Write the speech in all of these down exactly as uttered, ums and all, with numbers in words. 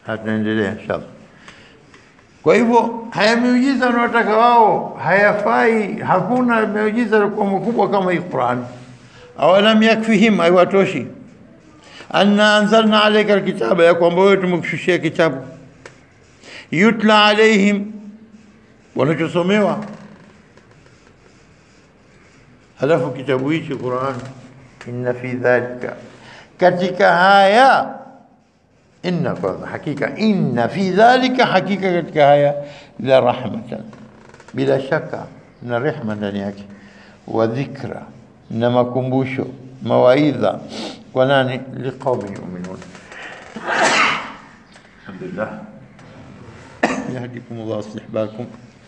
Hataendelea inshallah. Kwa hivyo haya miujiza wanataka wao hayafai, hakuna miujiza kwa mkubwa kama hii Qur'an. Awalam yakfihim, aiwatoshi anna anzalna alayka alkitaba, ya kwamba wewe tumekushushia kitabu, yutla alaihim, wanachosomewa. Halafu kitabu hichi Qur'an, inna fi dhalika, katika haya, inna kwa hakika, inna fi dhalika, hakika katika haya, la rahmatan, bila shaka na rehma ndani yake, wa dhikra, na makumbusho, mawaidha kwa nani? Liqaumin yu'minun. Alhamdulillah, yahdikum Allah istihbakum.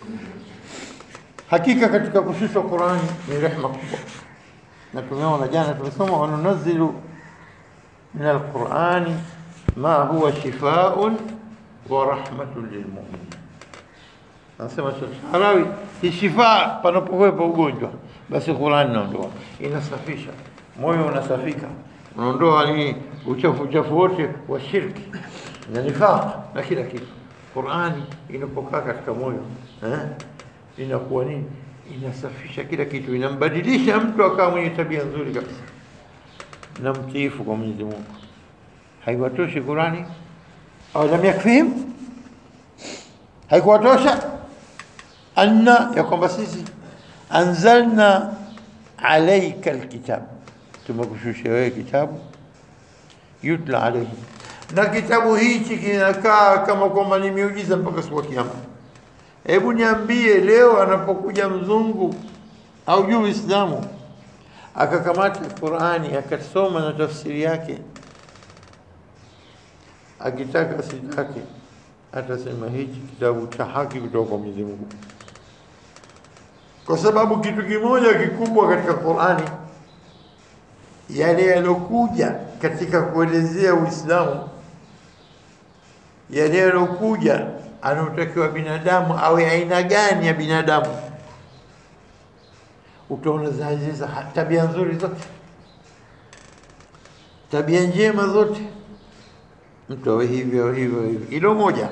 Hakika katika kushushwa Qur'ani ni rehma kubwa, na tumeona jana tumesoma, wa nunazzilu min al-Qur'ani ma huwa shifaa'un wa rahmatun lilmu'minin. Nasema Sharawi, hii shifaa panapokuwepo ugonjwa, basi Qur'ani inaondoa, inasafisha moyo, unasafika, unaondoa ni uchafu uchafu wote wa shirki na nifaq na kila kitu. Qur'ani inapokaa katika moyo, eh, inakuwa nini? Inasafisha kila kitu, inambadilisha mtu akawa mwenye tabia nzuri kabisa na mtiifu kwa Mwenyezi Mungu. Haiwatoshi Qur'ani? Au lam yakfihim, haikuwatosha anna, ya kwamba sisi anzalna alayka alkitab, tumekushushia wewe kitabu, yutla alayhi, na kitabu hichi kinakaa kama kwamba ni miujiza mpaka siku ya Kiyama. Hebu niambie, leo anapokuja mzungu au juu Uislamu akakamata Qur'ani akasoma na tafsiri yake, akitaka sitaki atasema hichi kitabu cha haki kutoka kwa Mwenyezi Mungu, kwa sababu kitu kimoja kikubwa katika Qur'ani, yale yalokuja katika kuelezea Uislamu, yale yalokuja anaotakiwa binadamu awe aina gani ya binadamu. Utaona zaziza tabia nzuri zote, tabia njema zote, mtu awe hivyo hivyo hivyo. Hilo moja.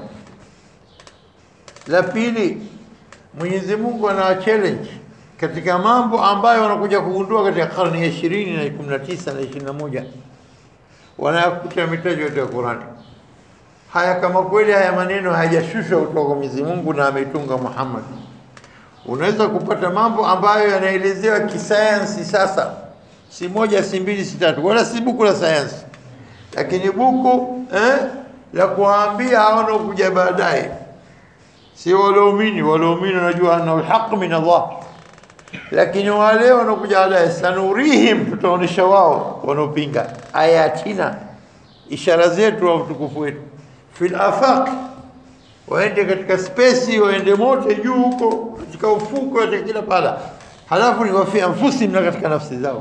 La pili, Mwenyezi Mungu ana challenge katika mambo ambayo wanakuja kugundua katika karne ya ishirini na kumi na tisa na ishirini na moja, wanakuta mitaji yote ya Qur'ani. Haya, kama kweli haya maneno hayajashushwa kutoka kwa Mwenyezi Mungu na ametunga Muhammad, unaweza kupata mambo ambayo yanaelezewa kisayansi sasa, si moja si mbili si tatu, wala si buku la sayansi, lakini buku eh, la kuambia hao kuja baadaye. Si waloamini, waloamini wanajua ana alhaq min Allah, lakini wale wanakuja baadaye, sanurihim, tutaonesha wao wanaopinga ayatina, ishara zetu au utukufu wetu, fil afaq, waende katika space, waende mote juu huko katika ufuko wa kila pala, halafu ni wafi anfusihim, na katika nafsi zao,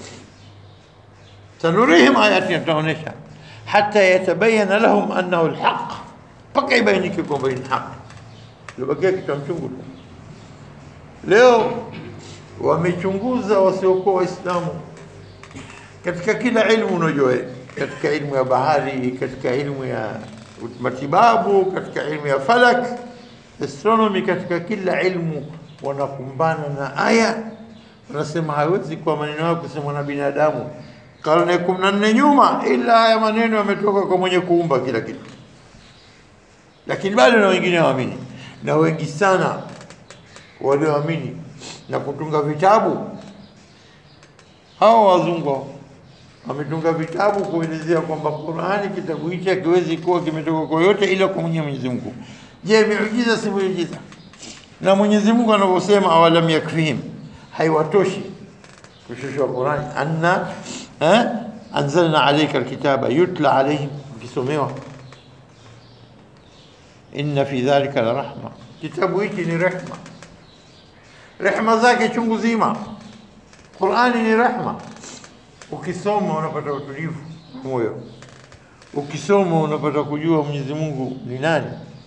sanurihim ayatina, tutaonesha hata yatabayana lahum annahu alhaq, paka ibainike kwamba ni haki. Lubakia kitu mchungu tu. Leo wamechunguza wasiokuwa Waislamu katika kila ilmu unajua, katika ilmu ya bahari, katika ilmu ya matibabu, katika ilmu ya falak, astronomy, katika kila ilmu wanakumbana na aya, wanasema hawezi kwa maneno yao kusema na binadamu karne kumi na nne nyuma, ila haya maneno yametoka kwa mwenye kuumba kila kitu. Lakini bado na wengine waamini, na wengi sana walioamini na kutunga vitabu. Hao wazungu wametunga vitabu kuelezea kwamba Qur'ani, kitabu hichi hakiwezi kuwa kimetoka kwa yote ila kwa Mwenyezi Mungu. Je, miujiza si miujiza? Na Mwenyezi Mungu anavyosema awalam yakfihim, haiwatoshi kushushwa Qur'ani, anna eh anzalna alayka alkitaba yutla alayhim, kisomewa. Inna fi dhalika la rahma, kitabu hiki ni rehma, rehma zake chungu zima. Qur'ani ni rehma, ukisoma unapata utulivu moyo, ukisoma unapata kujua Mwenyezi Mungu ni nani.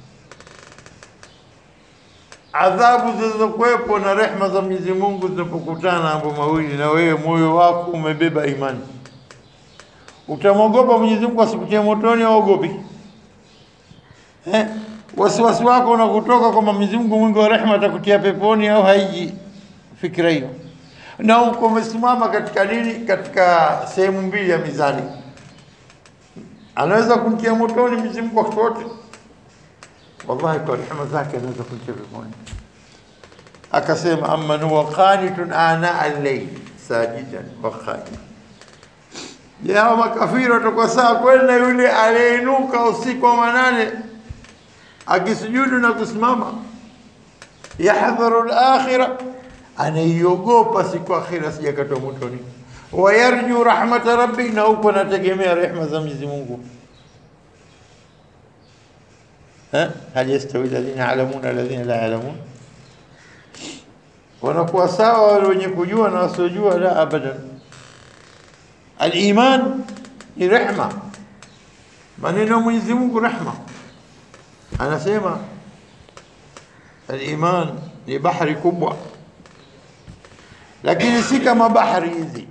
Adhabu zilizokuwepo na rehma za Mwenyezi Mungu zinapokutana mambo mawili, na wewe moyo wako umebeba imani, utamwogopa Mwenyezi Mungu asikutie motoni au ogopi? eh, wasiwasi wako unakutoka kwa Mwenyezi Mungu mwingi wa rehema atakutia peponi au haiji, fikra hiyo. Na uko umesimama katika nini, katika sehemu mbili ya mizani, anaweza kumtia motoni Mwenyezi Mungu wakati wote, wallahi kwa rehema zake anaweza kumtia peponi. Akasema amma huwa qanitun ana al-layl sajidan wa qa'iman, ya makafiri watakuwa sawa kwenda yule aliyeinuka usiku wa manane akisujudu na kusimama, yahdharu al-akhirah, anaiogopa siku akhira sijakatwa motoni, wa yarju rahmata rabbi, na uko nategemea rehema za Mwenyezi Mungu. ha hal yastawi alladhina ya'lamuna alladhina la ya'lamun, wanakuwa sawa wale wenye kujua na wasiojua? La, abadan. Al-iman ni rehma, maneno Mwenyezi Mungu rehma. Anasema al-iman ni bahari kubwa, lakini si kama bahari hizi.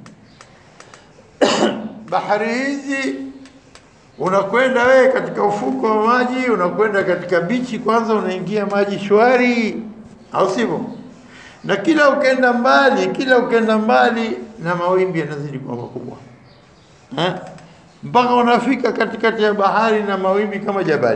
Bahari hizi unakwenda wewe katika ufuko wa maji, unakwenda katika bichi, kwanza unaingia maji shwari, au sivyo? Na kila ukenda mbali, kila ukenda mbali na mawimbi yanazidi kuwa makubwa, eh, mpaka unafika katikati ya bahari na mawimbi kama jabali.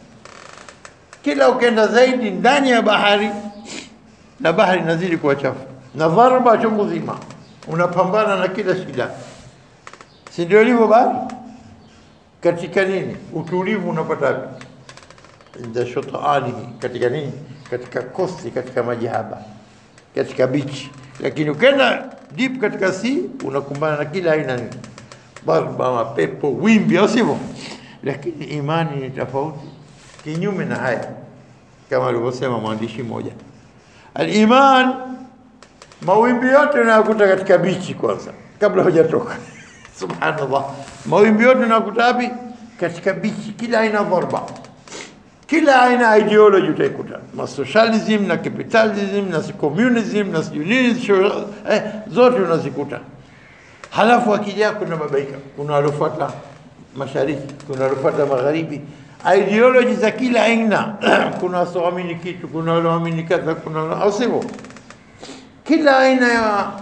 Kila ukenda zaidi ndani ya bahari na bahari inazidi kuwa chafu, na dharba chungu zima, unapambana na kila shida. Si ndio ilivyo bahari? Katika nini utulivu unapata wapi? Inda shataanihi, katika nini? Katika kosti, katika maji haba, katika beach. Lakini ukenda deep katika sea unakumbana na kila aina nini, dharba, mapepo, wimbi, au sivyo? Lakini imani ni tofauti, kinyume na haya, kama alivyosema mwandishi mmoja, al-iman, mawimbi yote unayakuta katika bichi kwanza kabla hujatoka. Subhanallah, mawimbi yote unakuta wapi? Katika bichi. Kila aina dharba, kila aina ideology utaikuta, na socialism na capitalism na communism na unionism, eh, zote unazikuta. Halafu akija kuna babaika, kuna walofuata mashariki, kuna walofuata magharibi, ideology za kila aina. Kuna wasioamini kitu, kuna waloamini kadha, kuna, au sivyo? Kila aina ya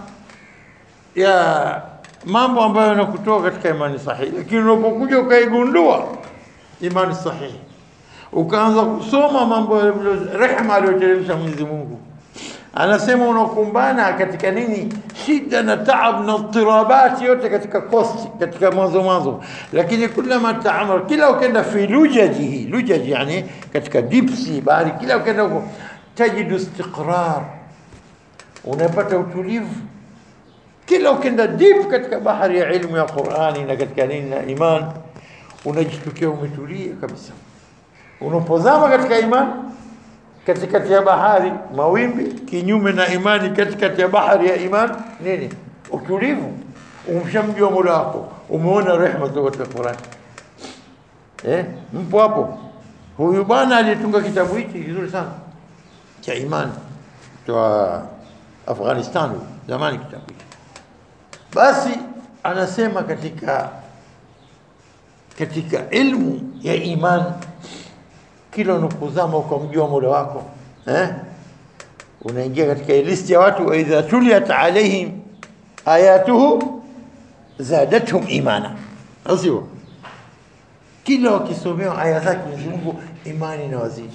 ya mambo ambayo yanakutoa katika imani sahihi. Lakini unapokuja ukaigundua imani sahihi, ukaanza kusoma mambo ya rehema aliyoteremsha Mwenyezi Mungu, anasema unakumbana katika nini, shida na taab na tirabati yote katika kosti, katika mwanzo mwanzo. Lakini kila mataamar, kila ukenda fi lujaji, lujaji yani katika deep sea, bahari, kila ukenda huko tajidu istiqrar, unapata utulivu. Kila ukenda deep katika bahari ya ilmu ya Qur'ani na katika nini na iman, unajitukia umetulia kabisa. Unapozama katika iman katikati ya bahari mawimbi, kinyume na imani katikati ya bahari ya iman nini, utulivu. Umshamjua Mola wako, umeona rehema za Qur'an. Eh, mpo hapo. Huyu bwana alitunga kitabu hiki kizuri sana cha imani kwa Afghanistan zamani, kitabu hiki. Basi anasema katika katika ilmu ya iman, kila unapozama ukamjua Mola wako, eh, unaingia katika listi ya watu, wa idha tuliyat alaihim ayatuhu zadatuhum imana, au sio? Kila wakisomewa aya zake Mwenyezi Mungu, imani na wazidi,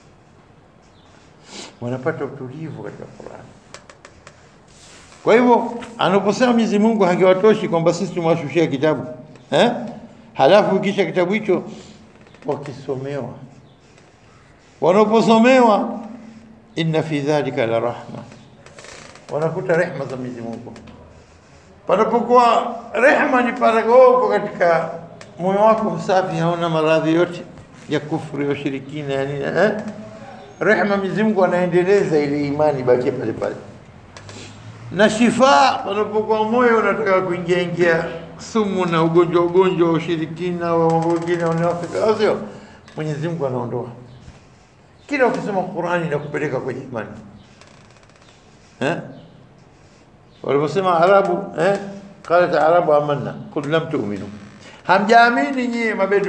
wanapata utulivu katika Qur'an. Kwa hivyo anaposema Mwenyezi Mungu hangewatoshi kwamba sisi tumwashushia kitabu, eh, halafu kisha kitabu hicho wakisomewa, wanaposomewa, inna fi dhalika la rahma, wanakuta rehema za Mwenyezi Mungu. Panapokuwa rehema ni paragoko katika moyo wako msafi, hauna maradhi yote ya kufuru ya ushirikina, yani eh, rehema Mwenyezi Mungu anaendeleza ile imani baki pale pale. Na shifa, panapokuwa moyo unataka kuingia ingia sumu na ugonjwa ugonjwa ushirikina wa mambo mengine unafika, au sio? Mwenyezi Mungu anaondoa. Kila ukisoma Qur'ani inakupeleka kwenye imani, eh, waliposema Arabu, eh, qalat Arabu amanna qul lam tu'minu, hamjaamini nyie mabedui,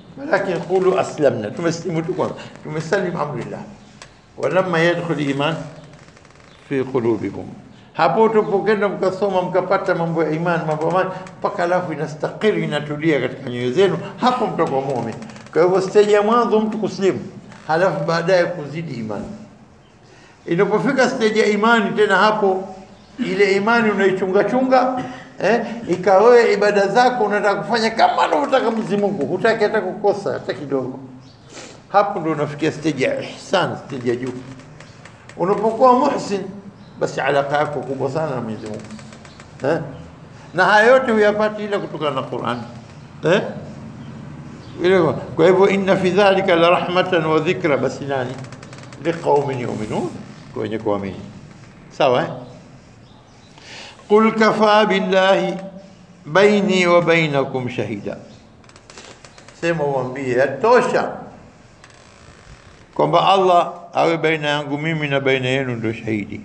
walakin qulu aslamna, tumeslimu tu kwanza, tumesalim amrillah. Walamma yadkhul iman fi qulubikum, hapo tupokenda mkasoma mkapata mambo ya imani, mambo ya imani mpaka alafu inastakiri, inatulia katika nyoyo zenu, hapo mtakuwa muumini. Kwa hivyo stage ya mwanzo mtu kuslimu, halafu baadaye kuzidi imani. Inapofika stage ya imani tena, hapo ile imani unaichunga chunga, eh, ikawe ibada zako unataka kufanya kama unavyotaka Mwenyezi Mungu, hutaki hata kukosa hata kidogo. Hapo ndio unafikia stage ya ihsan, stage ya juu. Unapokuwa muhsin, basi alaka yako kubwa sana na Mwenyezi Mungu, eh, na haya yote huyapati ila kutokana na Qur'an, eh. Kwa hivyo inna fi dhalika la rahmatan wa dhikra, basi nani liqaumin yu'minun, kwenye kuamini. Sawa, eh? Qul kafa billahi baini wa bainakum shahida, sema uambie yatosha kwamba Allah awe baina yangu mimi na baina yenu ndio shahidi,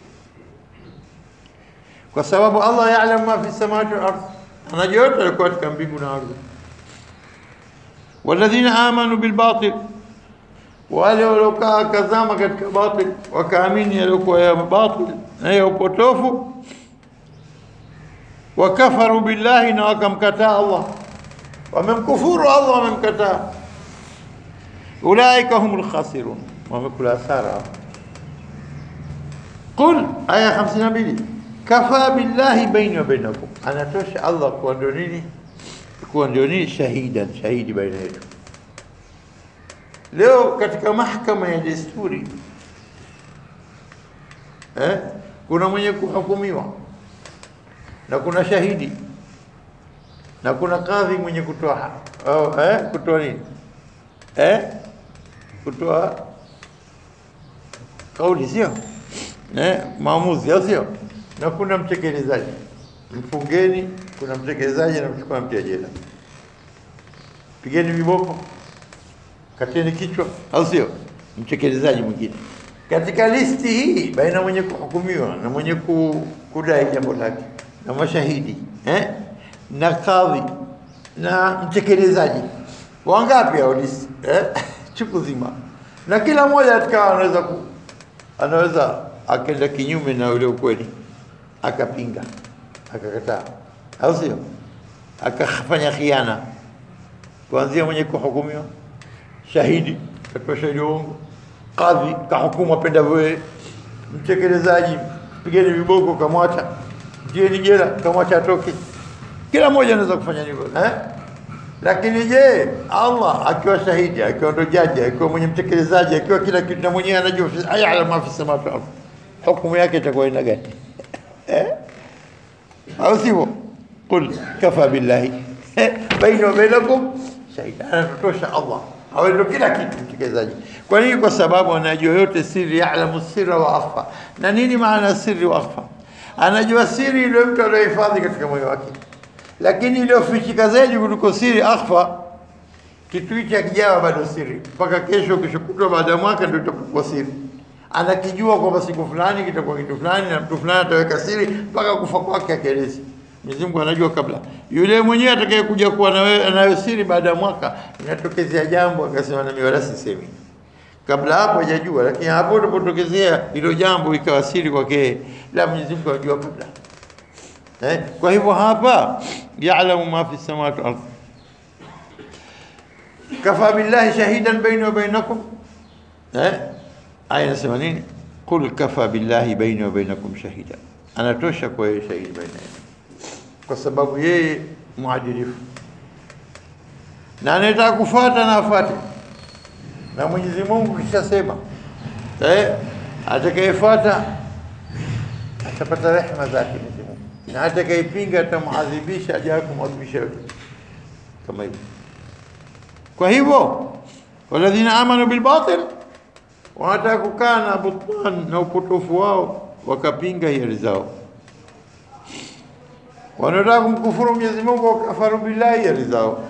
kwa sababu Allah ya'lamu ma fi samawati wal ardh, anajua yote yalikuwa katika mbingu na ardhi. Walladhina amanu bil batil, wale waliokaa kazama katika batil wakaamini yalikuwa ya batil na ya upotofu, wakafaru billahi, na wakamkataa Allah, wamemkufuru Allah, wamemkataa, ulaika humul khasirun, wamekula hasara. Qul aya hamsini na mbili, kafa billahi baini wa bainakum, anatosha Allah kuwa ndio nini, kuwa ndio nini, shahidan, shahidi baina yetu. Leo katika mahakama ya desturi, eh, kuna mwenye kuhukumiwa na kuna shahidi na kuna kadhi mwenye kutoa oh, eh, kutoa nini, eh, kutoa kauli, sio eh, maamuzi, au sio? Na kuna mtekelezaji, mfungeni, kuna mtekelezaji na mchukua mtia jela, pigeni viboko, kateni kichwa, au sio? Mtekelezaji mwingine. Katika listi hii baina mwenye kuhukumiwa na mwenye kudai jambo lake na mashahidi, eh, na kadhi na mtekelezaji, wangapi hao listi, eh? Chuku zima, na kila mmoja katika anaweza ku, anaweza akaenda kinyume na ule ukweli, akapinga, akakataa, au sio? Akafanya khiana, kuanzia mwenye kuhukumiwa, shahidi katoa shahidi uongo, kadhi kahukumu apenda wewe, mtekelezaji pigeni viboko kamwacha, jieni jela kamwacha atoke. Kila mmoja anaweza kufanya hivyo, eh? Lakini je, Allah akiwa shahidi, akiwa ndo jaji, akiwa mwenye mtekelezaji, akiwa kila kitu, na mwenyewe anajua ayala ma fi samawati wal ardh, hukumu yake itakuwa ina gani? Eh, au sivyo? Qul kafa billahi baina wa bainakum shahida, anatosha Allah awe ndo kila kitu, mtekelezaji. Kwa nini? Kwa sababu anajua yote siri, ya'lamu sirra wa akhfa. Na nini maana siri wa akhfa? Anajua siri ile mtu anahifadhi katika moyo wake, lakini ile ufichika zaidi kuliko siri akhfa, kitu hicho akijawa bado siri mpaka kesho, kesho kutwa, baada ya mwaka ndio itakuwa siri. Anakijua kwamba siku fulani kitakuwa kitu fulani na mtu fulani ataweka siri mpaka kufa kwake akielezi. Mwenyezi Mungu anajua kabla. Yule mwenyewe atakayekuja kuwa na wewe anayo siri, baada ya mwaka inatokezea jambo akasema na mimi wala sisemi. Kabla hapo hajajua, lakini hapo ilipotokezea hilo jambo ikawa siri kwake, la Mwenyezi Mungu anajua kabla. Eh, kwa hivyo hapa ya'lamu ma fi samawati wal ardh, kafa billahi shahidan baina wa bainakum. Eh, aya inasema nini? Qul kafa billahi baina wa bainakum shahida, anatosha kwa yeye shahidi baina yetu, kwa sababu yeye muadilifu, na anataka kufuata na afuate. Na Mwenyezi Mungu kishasema, eh, atakayefuata atapata rehema zake Mwenyezi Mungu, na atakayepinga atamuadhibisha, ajaye kumwadhibisha yote kama hivyo. Kwa hivyo walladhina amanu bil batil, wanataka kukaa na butlan na upotofu wao, wakapinga hiari zao, wanataka kumkufuru Mwenyezi Mungu, wakafaru billahi hiari zao.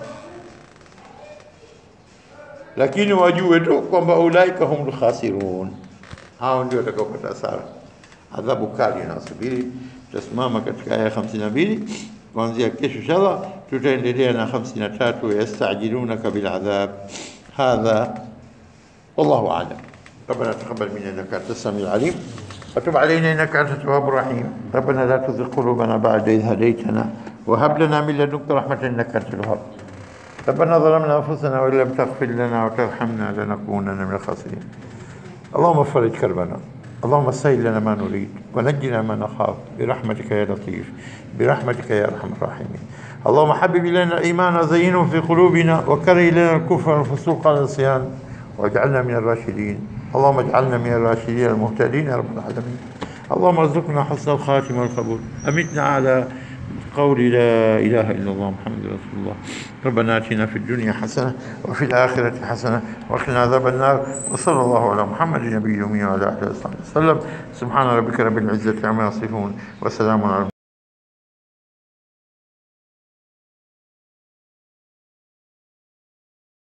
Lakini wajue tu kwamba ulaika humul khasirun, hao ndio watakaopata hasara, adhabu kali inasubiri. Tutasimama katika aya hamsini na mbili kuanzia kesho inshallah tutaendelea na hamsini na tatu, yastajilunaka bil'adhab hadha wallahu a'lam. ربنا تقبل منا انك انت السميع العليم وتب علينا انك انت التواب الرحيم. ربنا لا تزغ قلوبنا بعد إذ هديتنا وهب لنا من لدنك رحمة انك انت الوهاب. ربنا ظلمنا انفسنا وان لم تغفر لنا وترحمنا لنكونن من الخاسرين. اللهم فرج كربنا، اللهم سهل لنا ما نريد ونجنا ما نخاف برحمتك يا لطيف برحمتك يا ارحم الراحمين. اللهم حبب الينا الايمان وزينه في قلوبنا وكره الينا الكفر والفسوق والعصيان واجعلنا من الراشدين. اللهم اجعلنا من الراشدين المهتدين يا رب العالمين. اللهم ارزقنا حسن الخاتمه والقبول. امتنا على قول لا اله الا الله محمد رسول الله. ربنا اتنا في الدنيا حسنه وفي الاخره حسنه وقنا عذاب النار. وصلى الله على محمد النبي الامي وعلى اله وصحبه وسلم. سبحان ربك رب العزه عما يصفون وسلام على